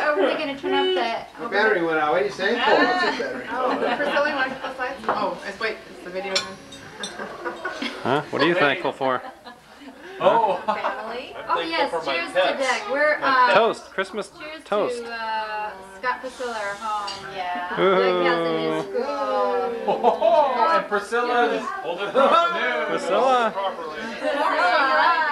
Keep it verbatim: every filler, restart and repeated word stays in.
are we going to turn up the... The battery went out. What are you saying? Oh, what's your battery? Oh, Priscilla, you want to put the lights? Oh, it's, wait, is the video on? Huh? What are you thankful for? Oh, Family. Oh yes, cheers to Dick. We're uh, Toast, Christmas cheers toast. to uh, Scott Priscilla are home. Yeah. Ooh. Dick has a new school. oh, and Priscilla is holding it up. Priscilla. Properly. Priscilla.